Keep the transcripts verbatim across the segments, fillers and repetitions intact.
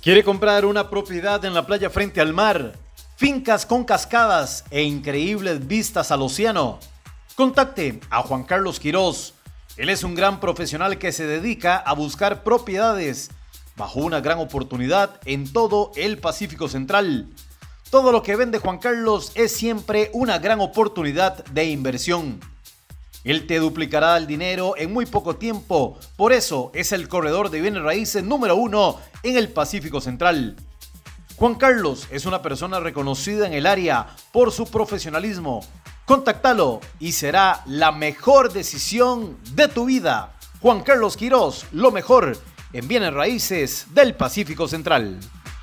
¿Quiere comprar una propiedad en la playa frente al mar? Fincas con cascadas e increíbles vistas al océano. Contacte a Juan Carlos Quiroz. Él es un gran profesional que se dedica a buscar propiedades bajo una gran oportunidad en todo el Pacífico Central. Todo lo que vende Juan Carlos es siempre una gran oportunidad de inversión. Él te duplicará el dinero en muy poco tiempo, por eso es el corredor de bienes raíces número uno en el Pacífico Central. Juan Carlos es una persona reconocida en el área por su profesionalismo. Contáctalo y será la mejor decisión de tu vida. Juan Carlos Quiroz, lo mejor en bienes raíces del Pacífico Central.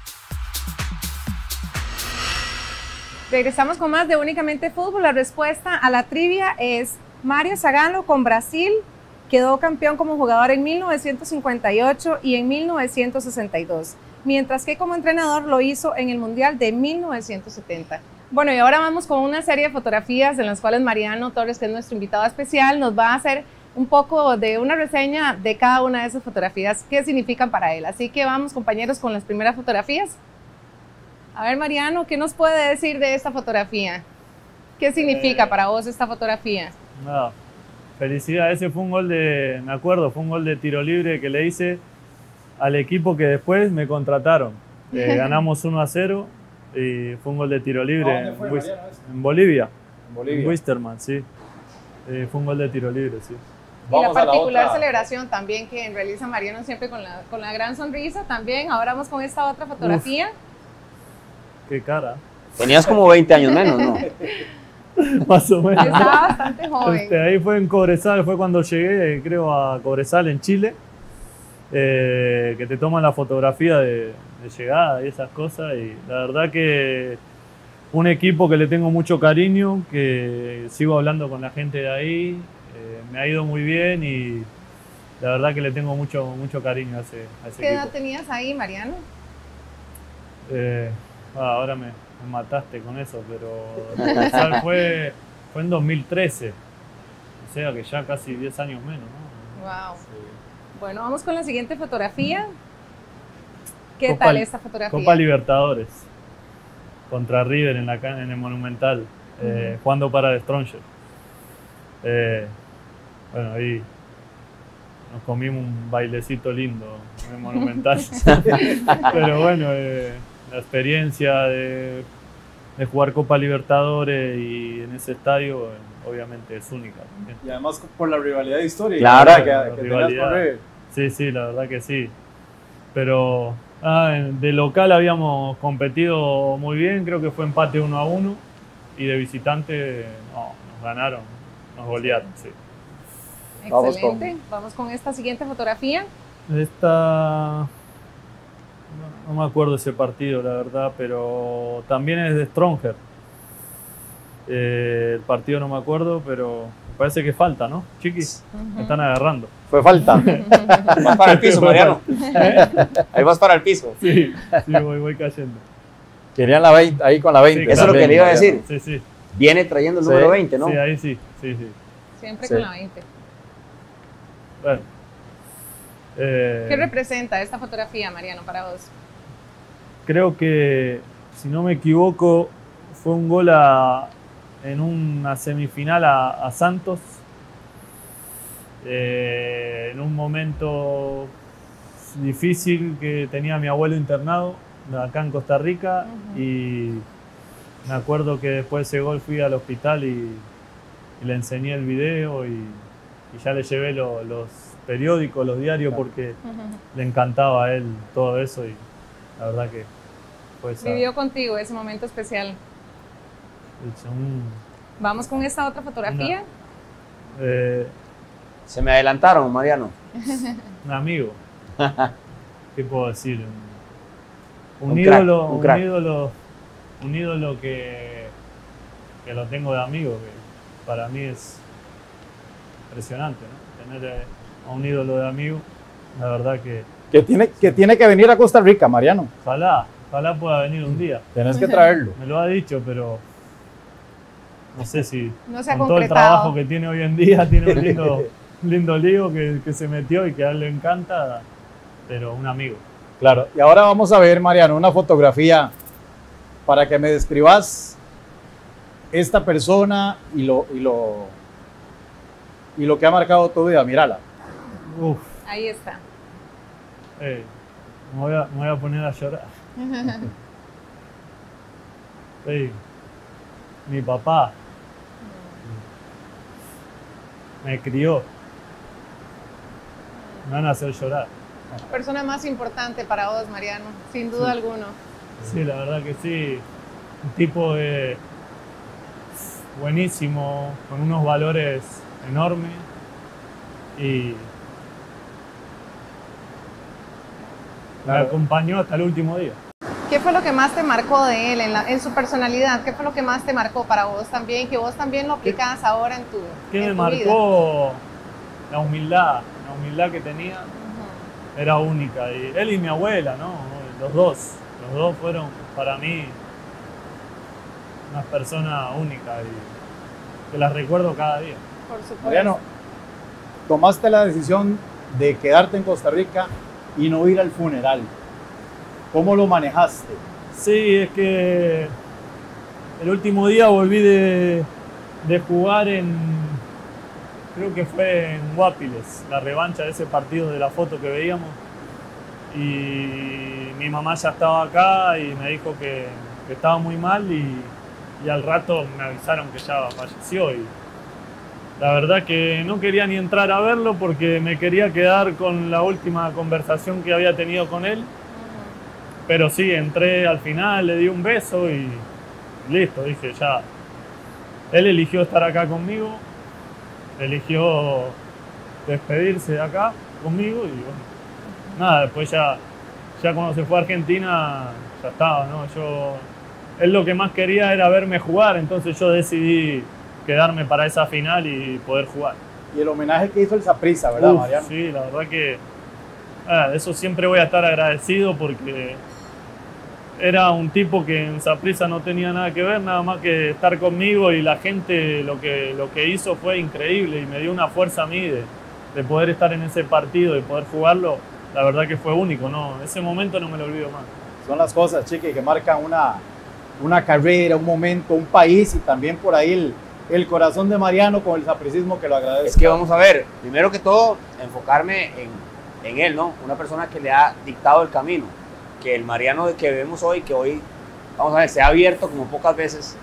Regresamos con más de Únicamente Fútbol. La respuesta a la trivia es Mário Zagallo con Brasil. Quedó campeón como jugador en mil novecientos cincuenta y ocho y en mil novecientos sesenta y dos, mientras que como entrenador lo hizo en el Mundial de mil novecientos setenta. Bueno, y ahora vamos con una serie de fotografías en las cuales Mariano Torres, que es nuestro invitado especial, nos va a hacer un poco de una reseña de cada una de esas fotografías, qué significan para él. Así que vamos, compañeros, con las primeras fotografías. A ver, Mariano, ¿qué nos puede decir de esta fotografía? ¿Qué significa eh, para vos esta fotografía? No, felicidad, ese fue un gol de, me acuerdo, fue un gol de tiro libre que le hice al equipo que después me contrataron. Eh, ganamos uno a cero y fue un gol de tiro libre. ¿Dónde fue, en, Mariano, en Bolivia. En Bolivia. En Wisterman, sí. Eh, fue un gol de tiro libre, sí. Y vamos la particular la celebración también que realiza Mariano siempre con la, con la gran sonrisa también. Ahora vamos con esta otra fotografía. Uf, qué cara. Tenías como veinte años menos, ¿no? Más o menos. Estaba bastante joven. Este, ahí fue en Cobresal, fue cuando llegué, creo, a Cobresal en Chile, eh, que te toman la fotografía de, de llegada y esas cosas. Y la verdad que un equipo que le tengo mucho cariño, que sigo hablando con la gente de ahí, eh, me ha ido muy bien y la verdad que le tengo mucho, mucho cariño a ese, a ese ¿Qué equipo. edad tenías ahí, Mariano? Eh, ah, ahora me, me mataste con eso, pero Cobresal fue, fue en dos mil trece, o sea que ya casi diez años menos, ¿no? Wow. Sí. Bueno, vamos con la siguiente fotografía. ¿Qué Copa, tal esta fotografía? Copa Libertadores, contra River en, la, en el Monumental, uh-huh. eh, jugando para The Strongers. Eh, bueno, ahí nos comimos un bailecito lindo en el Monumental. Pero bueno, eh, la experiencia de, de jugar Copa Libertadores y en ese estadio, eh, obviamente es única. Y además por la rivalidad histórica. Claro, que, que rivalidad. Con River. Sí, sí, la verdad que sí. Pero ah, de local habíamos competido muy bien, creo que fue empate uno a uno. Y de visitante no, nos ganaron, nos golearon, sí. Excelente. Vamos con, Vamos con esta siguiente fotografía. Esta... No, no me acuerdo ese partido, la verdad, pero también es de Stronger. Eh, el partido no me acuerdo, pero me parece que falta, ¿no? Chiquis, uh-huh. Me están agarrando. Fue falta. Vas para el piso, Mariano. Ahí vas para el piso. Sí, sí, voy, voy cayendo. Querían la veinte, ahí con la veinte. Sí, eso es lo que le iba a decir. Sí, sí. Viene trayendo el sí, número veinte, ¿no? Sí, ahí sí, sí, sí. Siempre sí. Con la veinte. Bueno. Eh, ¿Qué representa esta fotografía, Mariano, para vos? Creo que, si no me equivoco, fue un gol a, en una semifinal a, a Santos, eh, en un momento difícil que tenía mi abuelo internado acá en Costa Rica, uh-huh. Y me acuerdo que después de ese gol fui al hospital y, y le enseñé el video y, y ya le llevé lo, los periódicos, los diarios, porque uh-huh. Le encantaba a él todo eso y la verdad que fue esa... Vivió contigo ese momento especial. Un, Vamos con esta otra fotografía. Una, eh, Se me adelantaron, Mariano. Un amigo. ¿Qué puedo decir? Un, un, un ídolo, crack, un, un, crack. ídolo, un ídolo que, que lo tengo de amigo, que para mí es impresionante, ¿no? Tener a un ídolo de amigo, la verdad que... Que tiene, que tiene que venir a Costa Rica, Mariano. Ojalá, ojalá pueda venir un día. Tenés que traerlo. Me lo ha dicho, pero no sé si no se ha con todo el trabajo que tiene hoy en día, tiene un lindo, lindo lío que, que se metió y que a él le encanta, pero un amigo. Claro, y ahora vamos a ver, Mariano, una fotografía para que me describas esta persona y lo, y lo, y lo que ha marcado tu vida. Mírala. Uf, Ahí está. eh, me, voy a, me voy a poner a llorar. Sí, mi papá me crió. Me van a hacer llorar. Persona más importante para vos, Mariano, sin duda Sí. alguno. Sí, la verdad que sí. Un tipo de buenísimo, con unos valores enormes y me Claro. acompañó hasta el último día. ¿Qué fue lo que más te marcó de él en, la- en su personalidad? ¿Qué fue lo que más te marcó para vos también? Que vos también lo aplicabas ahora en tu, ¿Qué en me tu vida. marcó? La humildad, la humildad que tenía Ujú. era única. Y él y mi abuela, ¿no? Los dos, los dos fueron para mí unas personas únicas y que las recuerdo cada día. Por supuesto. Mariano, tomaste la decisión de quedarte en Costa Rica y no ir al funeral. ¿Cómo lo manejaste? Sí, es que el último día volví de, de jugar en, creo que fue en Guapiles, la revancha de ese partido de la foto que veíamos. Y mi mamá ya estaba acá y me dijo que, que estaba muy mal y, y al rato me avisaron que ya falleció. Y la verdad que no quería ni entrar a verlo porque me quería quedar con la última conversación que había tenido con él. Pero sí, entré al final, le di un beso y listo, dije ya. Él eligió estar acá conmigo, eligió despedirse de acá conmigo y bueno, nada, después ya, ya cuando se fue a Argentina ya estaba, ¿no? Yo, él lo que más quería era verme jugar, entonces yo decidí quedarme para esa final y poder jugar. Y el homenaje que hizo el Saprissa, ¿verdad, Uf, Mariano? sí, la verdad que ah, de eso siempre voy a estar agradecido porque era un tipo que en Saprissa no tenía nada que ver, nada más que estar conmigo y la gente lo que, lo que hizo fue increíble y me dio una fuerza a mí de, de poder estar en ese partido y poder jugarlo. La verdad que fue único, ¿no? Ese momento no me lo olvido más. Son las cosas, Chiqui, que marcan una, una carrera, un momento, un país y también por ahí el, el corazón de Mariano con el sapricismo que lo agradece. Es que vamos a ver, primero que todo, enfocarme en, en él, ¿no? Una persona que le ha dictado el camino, que el Mariano que vemos hoy, que hoy, vamos a ver, se ha abierto como pocas veces,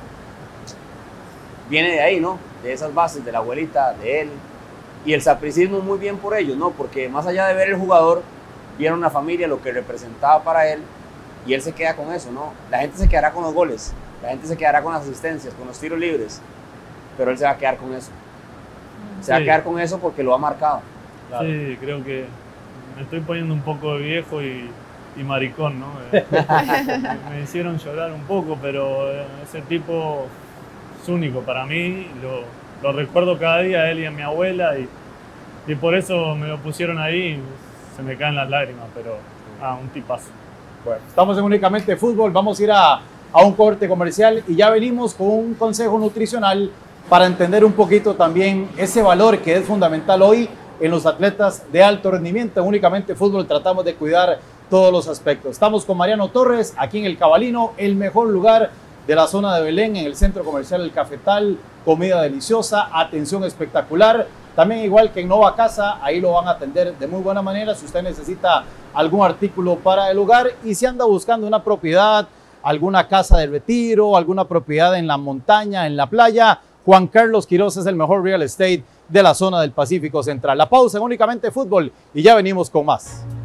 viene de ahí, ¿no? De esas bases, de la abuelita, de él, y el sapricismo muy bien por ellos, ¿no? Porque más allá de ver el jugador, vieron la familia, lo que representaba para él, y él se queda con eso, ¿no? La gente se quedará con los goles, la gente se quedará con las asistencias, con los tiros libres, pero él se va a quedar con eso. Se va a Sí. quedar con eso porque lo ha marcado. Claro. Sí, creo que me estoy poniendo un poco de viejo y, y maricón, ¿no? Eh, me, me hicieron llorar un poco, pero eh, ese tipo es único para mí, lo, lo recuerdo cada día a él y a mi abuela y, y por eso me lo pusieron ahí y se me caen las lágrimas, pero ah, un tipazo. Bueno, estamos en Únicamente Fútbol, vamos a ir a, a un corte comercial y ya venimos con un consejo nutricional para entender un poquito también ese valor que es fundamental hoy en los atletas de alto rendimiento. En Únicamente Fútbol tratamos de cuidar todos los aspectos. Estamos con Mariano Torres, aquí en El Cabalino, el mejor lugar de la zona de Belén, en el centro comercial El Cafetal, comida deliciosa, atención espectacular. También igual que en Nova Casa, ahí lo van a atender de muy buena manera si usted necesita algún artículo para el hogar y si anda buscando una propiedad, alguna casa de retiro, alguna propiedad en la montaña, en la playa, Juan Carlos Quiroz es el mejor real estate de la zona del Pacífico Central. La pausa en Únicamente Fútbol y ya venimos con más.